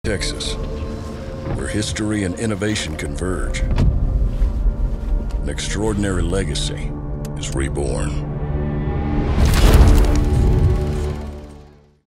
Texas, where history and innovation converge. An extraordinary legacy is reborn.